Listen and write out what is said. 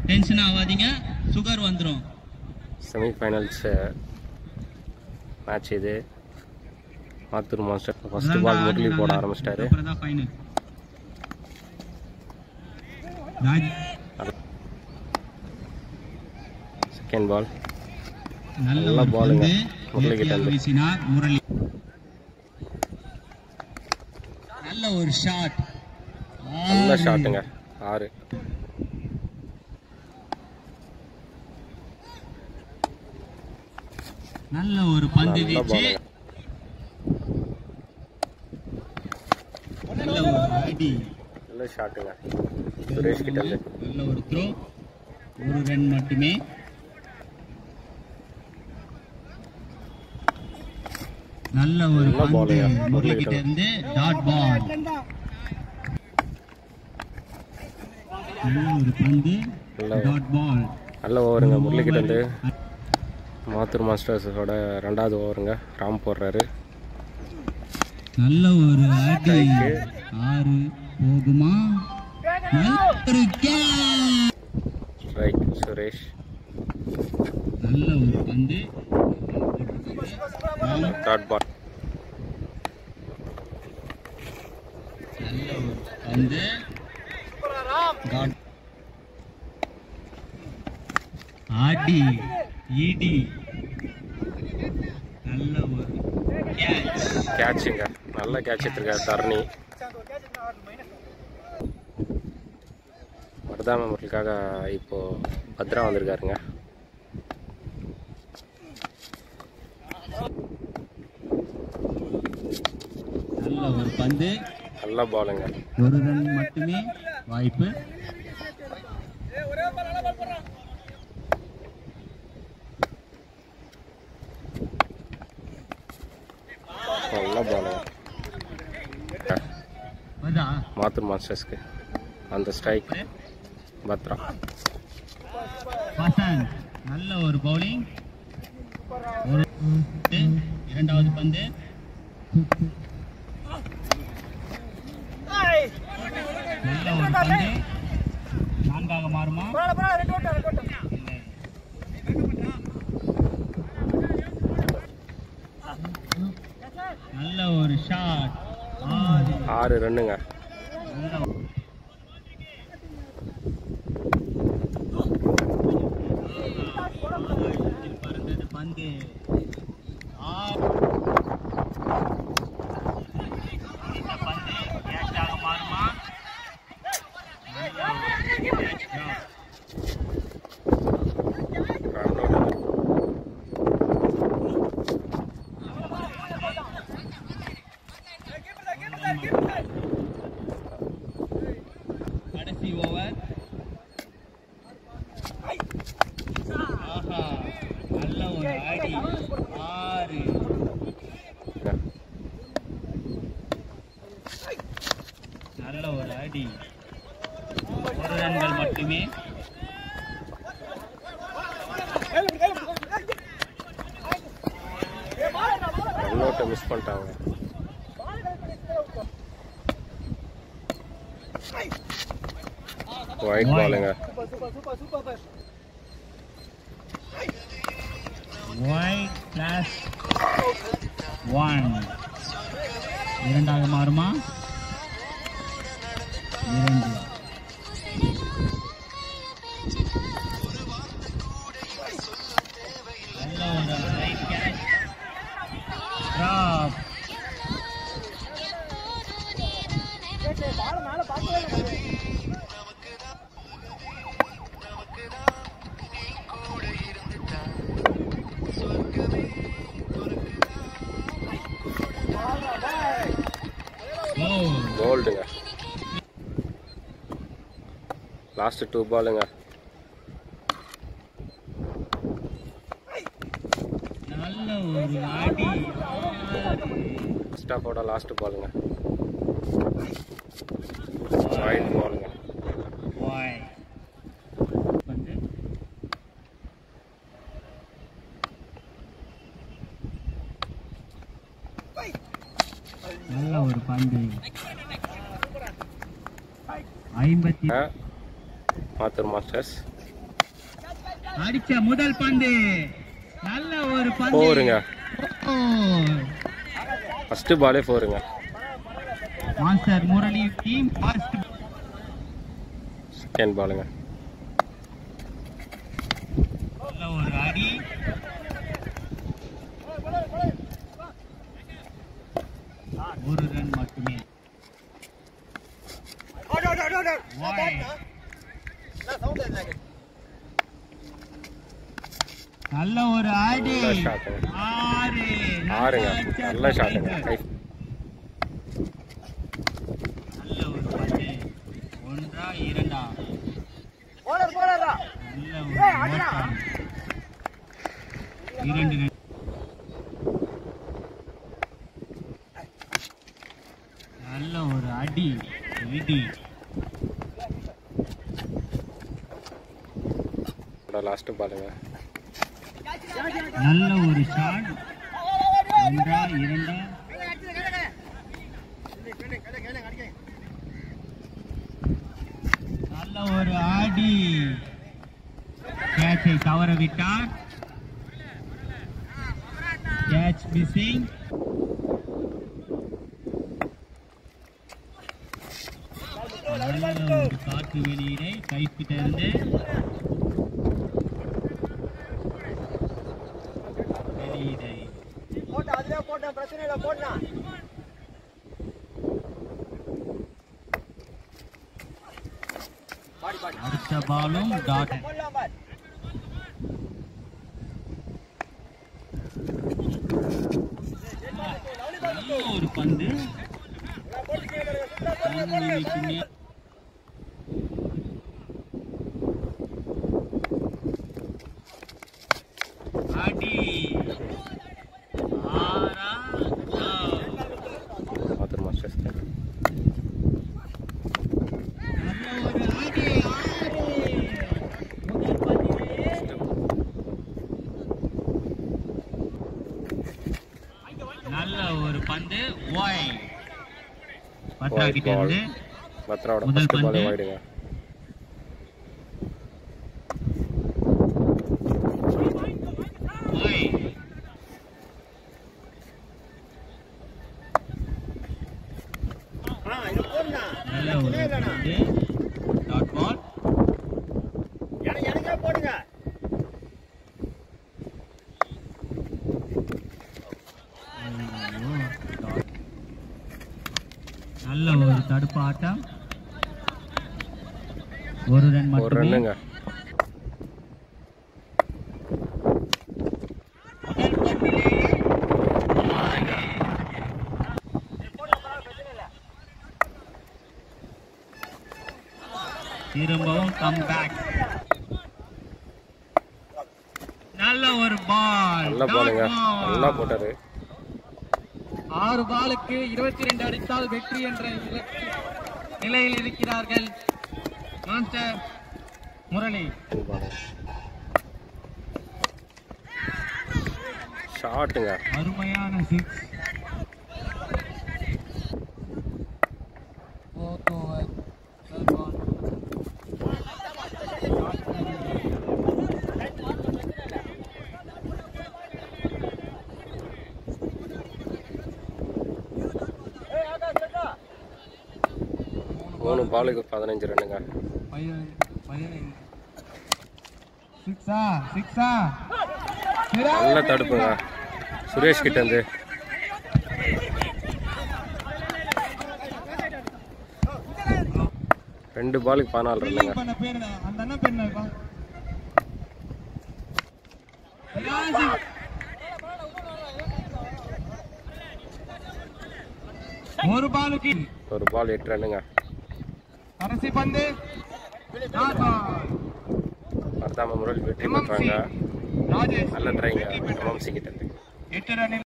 Tension ஆகாதீங்க, sugar வந்துடும். Semifinals match இது. Mathur master first ball Murali போட ஆரம்பிச்சிட்டாரு. செகண்ட் பால் நல்ல பாலுங்க முரளி கிட்ட வீசினார். முரளி நல்ல ஒரு ஷாட், நல்ல ஷாட்டுங்க. 6 நல்ல ஒரு பந்து வீச்சு, நல்ல ஒரு அடி, நல்ல ஷாட்டுங்க சுரேஷ் கிட்ட இருந்து. நல்ல ஒரு த்ரோ, ஒரு ரன் மட்டுமே. நல்ல ஒரு பந்து முரளி கிட்ட இருந்து டாட் பால். நல்ல ஒரு பந்து டாட் பால். நல்ல ஓவருங்க முரளி கிட்ட இருந்து. மாத்தூர் மாஸ்டர்ஸோட 2வது ஓவருங்க. ராம் போடுறாரு. நல்ல ஒரு அடி, 6 போகுமா? ஸ்ட்ரைக் சுரேஷ். நல்ல ஒரு பந்து டாட் பால். நல்ல ஒரு பந்து ஆடி ஈடி. நல்ல ஒரு கேட்சுங்க, நல்ல கேட்ச் எடுத்திருக்காரு தரணி. வரதா மெமோரியலுக்காக இப்போ பத்ரா வந்திருக்காருங்க. நல்ல ஒரு பந்து, நல்ல பாலுங்க. ஒரு ரன் மட்டுமே வாய்ப்பு. நல்ல பாலுங்க மாத்தூர் மாஸ்டர்ஸ்க்கு. அந்த ஸ்ட்ரைக் பத்ரா. நல்ல ஒரு பவுலிங், 2வது பந்து. நல்ல ஒரு பந்து 4ஆக மாறுமா? நல்ல ஒரு ஷாட், 6 ரன்னுங்க. பறந்தது பந்து. பந்து கேட்சாக மாறுமா? கடைசி ஓவர். ஆஹா, நல்ல ஒரு அடி, 6. நல்ல ஒரு அடி, 1 ரன்கள் மட்டுமே. ரன்னோட்டை மிஸ் பண்ணிட்டாங்க. ஒயிட் பாலுங்க. Wide plus 1. 2ஆக மாறுமா? 2. நல்ல ஒரு ரைட் கேட்ச், டிராப். போல்டுங்க. லாஸ்ட் 2 பாலுங்க. நல்ல ஒரு அடி, ஃபர்ஸ்ட் ஆஃபோட லாஸ்ட் பாலுங்க. ஒயிட் பாலுங்க. நல்ல ஒரு பந்து. 50 மாத்தூர் மாஸ்டர்ஸ் அடிச்ச முதல் பந்து நல்ல ஒரு பந்து போருங்க. ஃபர்ஸ்ட் பாலே போருங்க. Master Murali team first. Second பாலுங்க. நல்ல ஒரு அடி. ஒரு ரன் மட்டுமே. நல்ல ஒரு அடி. ஆறுங்க. நல்ல ஷாட்டுங்க. நல்ல ஒரு பந்து. ஒன்றா இரண்டா? நல்ல ஒரு ஓட்டம். 2 ரன். நல்ல ஒரு அடி. விடி. லாஸ்ட் பாலுங்க. நல்ல ஒரு ஷாட். ஒன்றா இரண்டா? நல்ல ஒரு ஆடி. கேட்சை தவற விட்டார். Catch missing. நல்ல ஒரு காற்று வெளியீடை கைப்பிட்ட இருந்து வெளியீடை. அடுத்த பாலும் டாட். ஒரு பந்து அடி. மாத்தூர் மாஸ்டர்ஸ். நல்ல ஒரு பந்து. வாய்ட். பத்ரா கிட்ட இருந்து பத்ராவோட ஃபர்ஸ்ட் பால் வாய்டுங்க. நல்ல ஒரு பந்து. Dot ball. நல்ல ஒரு தடுப்பாட்டம். ஒரு ரன் ஒரு ரன்னுங்க. திரும்பவும் கம் பேக். நல்ல ஒரு பால். நல்ல பாலுங்க. நல்லா போட்டாரு. 6 பாலுக்கு 22 அடித்தால் வெற்றி என்ற நிலையில் இருக்கிறார்கள் மாஸ்டர் முரளி. ஷாட்டுங்க. அருமையான 6. மூணு பாலுக்கு 15 ரன்னுங்க. நல்ல தடுப்புங்க சுரேஷ் கிட்ட இருந்து. ரெண்டு பாலுக்கு 14 ரன்னுங்க. ஒரு பாலுக்கு ஒரு பால் 8 ரன்னுங்க. கடைசி பந்து. வர்தாம முரளி வெற்றி பெற்றாங்க. நல்ல ட்ரைங்க MMC கிட்ட இருந்து. 8 ரன்.